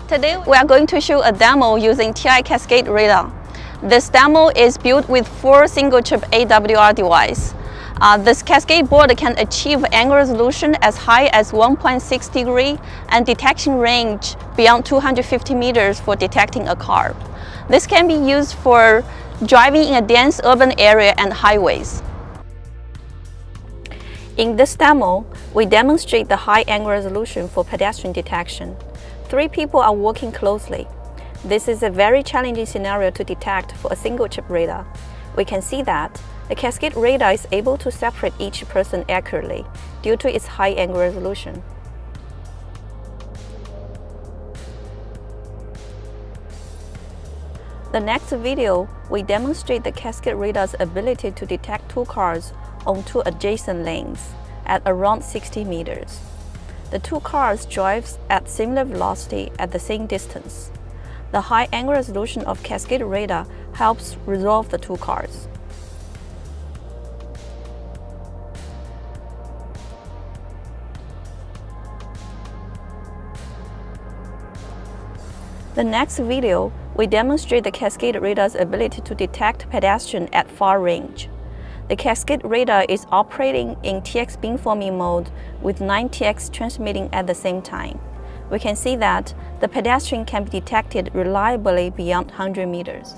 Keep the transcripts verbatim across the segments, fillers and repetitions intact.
Today we are going to show a demo using T I Cascade radar. This demo is built with four single-chip A W R devices. Uh, this Cascade board can achieve angle resolution as high as one point six degrees and detection range beyond two hundred fifty meters for detecting a car. This can be used for driving in a dense urban area and highways. In this demo, we demonstrate the high angle resolution for pedestrian detection. Three people are working closely. This is a very challenging scenario to detect for a single-chip radar. We can see that the Cascade radar is able to separate each person accurately due to its high angle resolution. The next video, we demonstrate the Cascade radar's ability to detect two cars on two adjacent lanes at around sixty meters. The two cars drive at similar velocity at the same distance. The high angle resolution of Cascade radar helps resolve the two cars. The next video, we demonstrate the Cascade radar's ability to detect pedestrians at far range. The Cascade radar is operating in T X beamforming mode with nine T X transmitting at the same time. We can see that the pedestrian can be detected reliably beyond one hundred meters.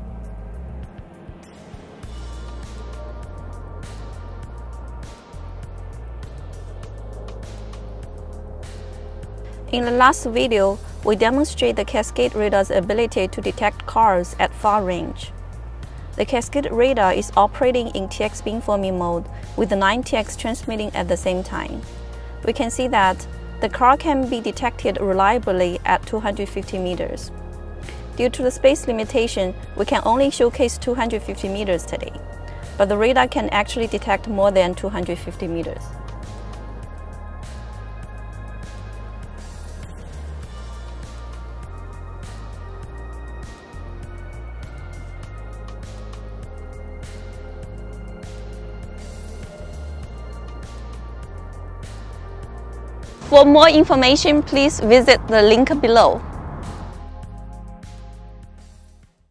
In the last video, we demonstrate the Cascade radar's ability to detect cars at far range. The Cascade radar is operating in T X beamforming mode with the nine T X transmitting at the same time. We can see that the car can be detected reliably at two hundred fifty meters. Due to the space limitation, we can only showcase two hundred fifty meters today, but the radar can actually detect more than two hundred fifty meters. For more information, please visit the link below.